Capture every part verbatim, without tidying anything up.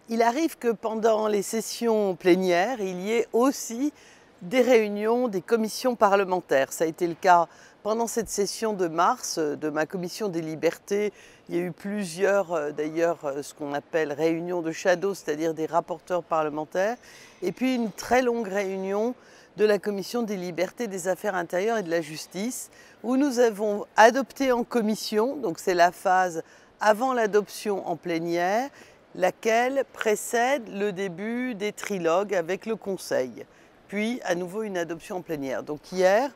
Il arrive que pendant les sessions plénières, il y ait aussi des réunions des commissions parlementaires. Ça a été le cas pendant cette session de mars de ma commission des libertés. Il y a eu plusieurs, d'ailleurs, ce qu'on appelle réunions de shadow, c'est-à-dire des rapporteurs parlementaires, et puis une très longue réunion de la commission des libertés, des affaires intérieures et de la justice, où nous avons adopté en commission, donc c'est la phase avant l'adoption en plénière, laquelle précède le début des trilogues avec le Conseil, puis à nouveau une adoption en plénière. Donc hier,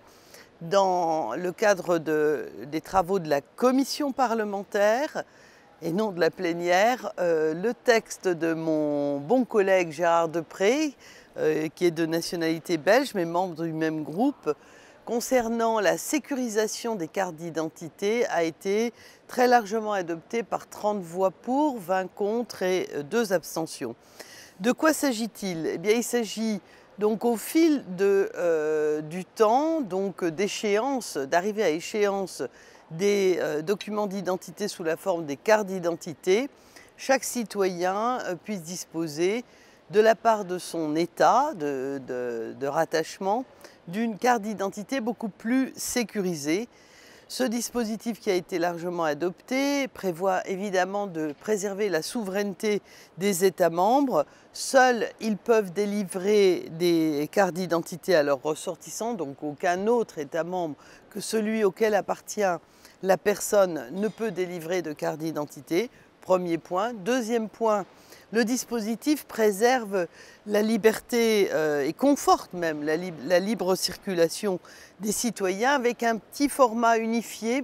dans le cadre de, des travaux de la commission parlementaire et non de la plénière, euh, le texte de mon bon collègue Gérard Depré, euh, qui est de nationalité belge, mais membre du même groupe, concernant la sécurisation des cartes d'identité a été très largement adopté par trente voix pour, vingt contre et deux abstentions. De quoi s'agit-il? Eh bien, il s'agit donc au fil de, euh, du temps, donc d'échéance, d'arriver à échéance des euh, documents d'identité sous la forme des cartes d'identité, chaque citoyen euh, puisse disposer de la part de son État de, de, de rattachement d'une carte d'identité beaucoup plus sécurisée. Ce dispositif qui a été largement adopté prévoit évidemment de préserver la souveraineté des États membres. Seuls ils peuvent délivrer des cartes d'identité à leurs ressortissants, donc aucun autre État membre que celui auquel appartient la personne ne peut délivrer de carte d'identité. Premier point. Deuxième point, le dispositif préserve la liberté euh, et conforte même la, li la libre circulation des citoyens avec un petit format unifié,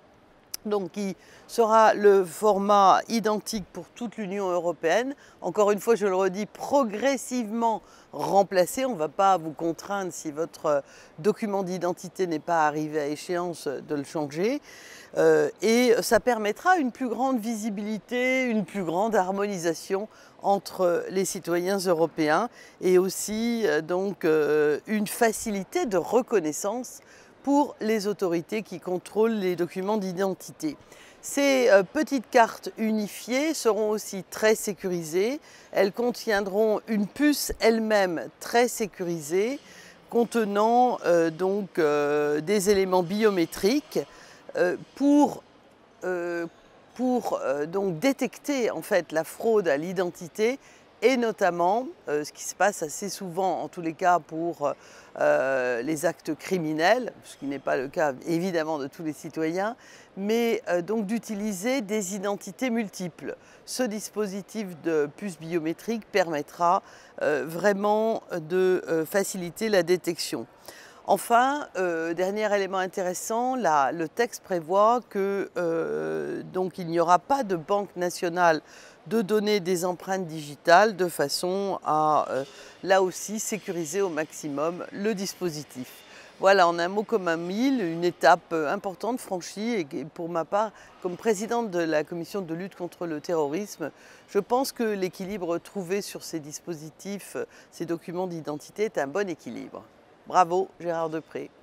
donc qui sera le format identique pour toute l'Union européenne. Encore une fois, je le redis, progressivement remplacé. On ne va pas vous contraindre, si votre document d'identité n'est pas arrivé à échéance, de le changer. Euh, et ça permettra une plus grande visibilité, une plus grande harmonisation entre les citoyens européens et aussi euh, donc euh, une facilité de reconnaissance pour les autorités qui contrôlent les documents d'identité. Ces euh, petites cartes unifiées seront aussi très sécurisées. Elles contiendront une puce elle-même très sécurisée contenant euh, donc euh, des éléments biométriques euh, pour, euh, pour euh, donc détecter en fait la fraude à l'identité et notamment, euh, ce qui se passe assez souvent, en tous les cas pour euh, les actes criminels, ce qui n'est pas le cas évidemment de tous les citoyens, mais euh, donc d'utiliser des identités multiples. Ce dispositif de puce biométrique permettra euh, vraiment de euh, faciliter la détection. Enfin, euh, dernier élément intéressant, là, le texte prévoit que euh, donc il n'y aura pas de banque nationale de donner des empreintes digitales de façon à, euh, là aussi, sécuriser au maximum le dispositif. Voilà, en un mot comme un mille, une étape importante franchie et pour ma part, comme présidente de la commission de lutte contre le terrorisme, je pense que l'équilibre trouvé sur ces dispositifs, ces documents d'identité est un bon équilibre. Bravo Gérard Depré.